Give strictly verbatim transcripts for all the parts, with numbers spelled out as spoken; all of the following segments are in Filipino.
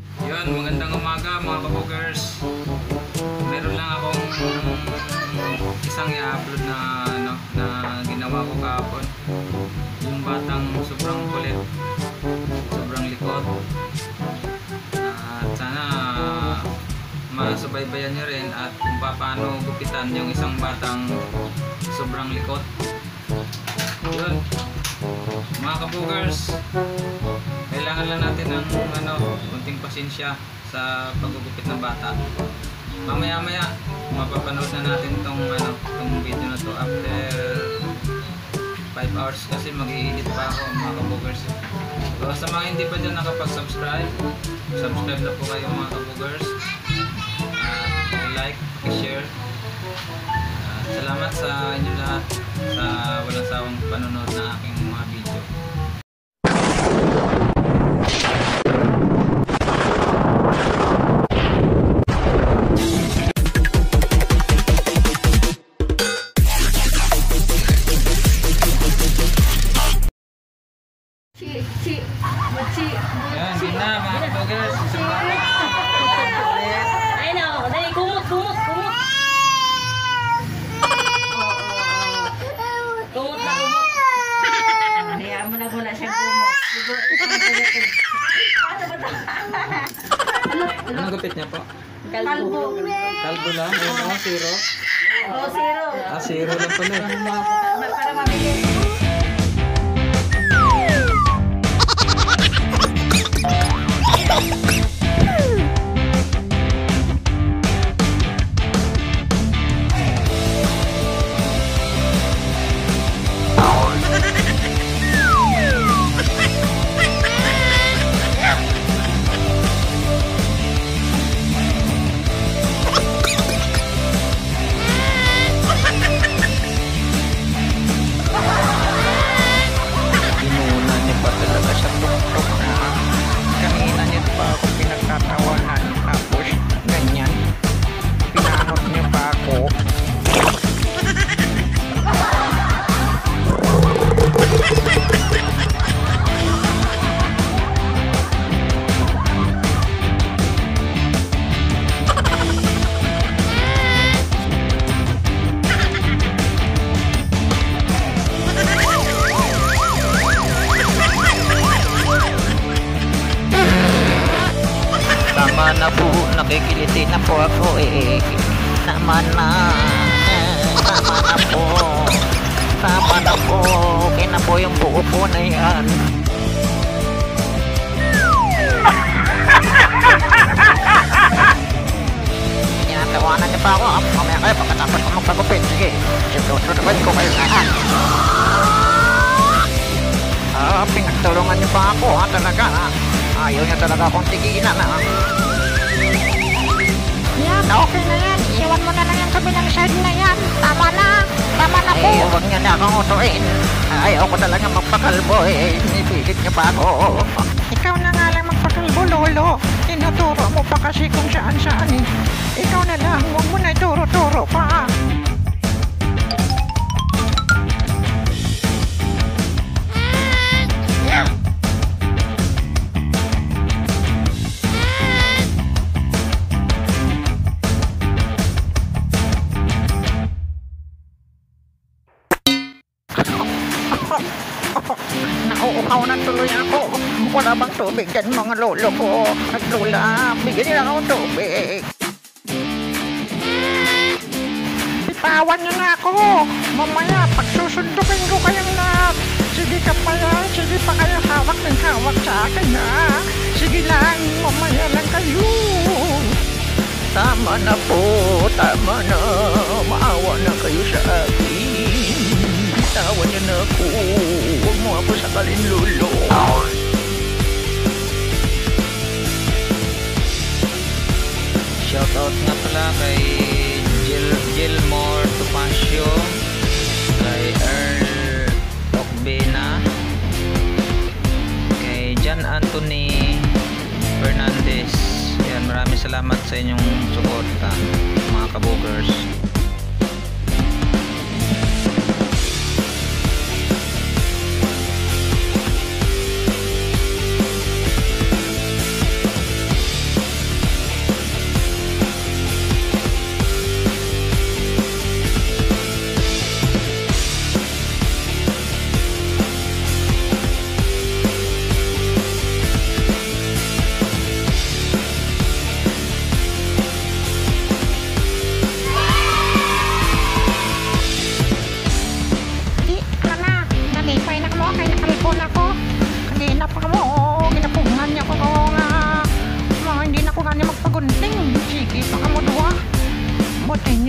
Yun, magandang umaga mga kabugers. Meron lang akong isang i-upload na, ano, na ginawa ko kahapon. Yung batang sobrang kulit, sobrang likot. At sana masubaybayan nyo rin at kung paano gupitan yung isang batang sobrang likot. Yun, mga kabugers, kailangan lang natin ng ano, kunting pasensya sa paggugupit ng bata. Mamaya maya mapapanood na natin tong ano, tong video na to after five hours kasi mag-i-edit pa ako mga kabugers. So sa mga hindi pa dyan nakapag-subscribe, subscribe na po kayo mga kabugers. Uh, like, share. Uh, salamat sa inyo lahat sa walang sawang panonood ng aking mga video. Yan, din na mga kabugers. Ay na, dali, kumot, kumot, kumot. Kumot na, kumot. Hayaan mo na wala siyang kumot. Anong gupit niya po? Kalbo. Kalbo lang? Ano, zero? Oo, zero. Ah, zero lang pala. Para mabilis. Tama na po, nakikiliti na po ako eh. Tama na, tama na po, tama na po, okay na po yung buo po na yan. Tinatawanan niyo pa ako, mamaya kayo pagkatapos ko magpagupit. Sige, sinusunod ko kayo lahat. Ah, pinagtulungan niyo pa ako ha, talaga ha. Ayaw niya talaga akong tigilan na. Yan, okay na yan. Iwan mo na lang yung kabilang side na yan. Tama na. Tama na po. Ay, huwag niya na akong utuin. Ayaw ko talaga magpakalbo eh. Inipilit niya pa ako. Ikaw na nga lang magpakalbo, lolo. Tinuturo mo pa kasi kung saan saan eh. Ikaw na lang. Huwag mo na ituro-turo pa. Nauuhaw na tuloy ako. Wala bang tubig dyan mga lolo ko at lola? Bigyan nila akong tubig. Bitawan niyo na ako. Mamaya pagsusundukin ko kayong lahat. Sige ka pa yan. Sige pa kayo hawak ng hawak sa akin ha. Sige lang. Mamaya lang kayo. Tama na po. Tama na. Maawa na kayo sa akin. Bitawan niyo na ako. Huwag mo ako sakalin, lolo. Shoutout nga pala kay Gil Gilmore Topacio, kay Earl Okbena, kay John Anthony Fernandez. Yan, maraming salamat sa inyong suporta mga kabugers.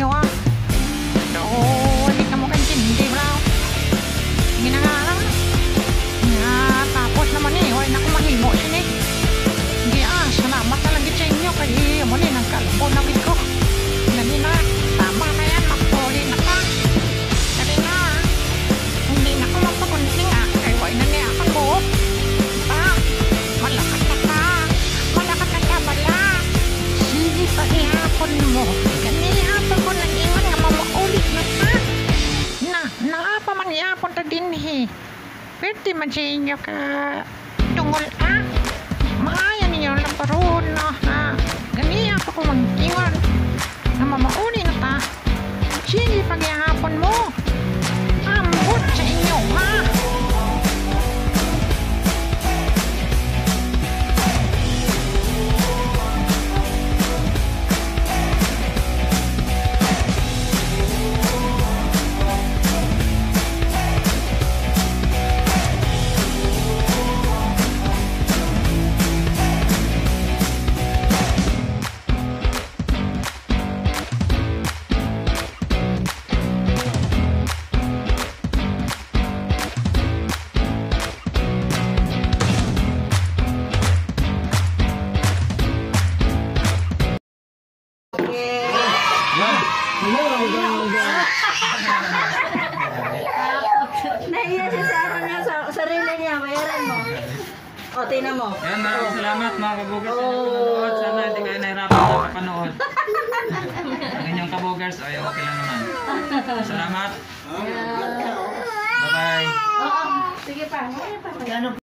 inyo ah. So, hindi ka mo kaintindi mo lang. Sige na nga lang. Nga, tapos naman eh, wala na akong mahimo sin eh. Hindi ah, salamat na lang sa inyo kaya muli ng kalbo na ko. Dali na, tama na yan, magpuli na ka. Dali na, hindi na ako magpakunting ah, kaya wala na niya ako ko. Pa, malakas na ka, malakas na ka bala. Sige pa ihapon mo, ganihapon ko ng ingon nga mamaulit na ka. Na, naapa man ihapon ta din eh. Pwede man sa inyo ka tungol ah. Mahaya ninyo lang paroon no ha. Ganiya pa ko mag-ingon na mamauni na ta. Sige paghihapon mo. Ambot sa inyo ha. Nahiya siya sa ano niya, sa sarili niya, bayaran mo. O, tingnan mo. Yan, maraming salamat mga kabugers sa nanonood. Sana hindi kayo nahirapan sa kapanood. Ang inyong kabugers, ay okay lang naman. Salamat. Bye-bye. Oo, sige pa. Ano pa?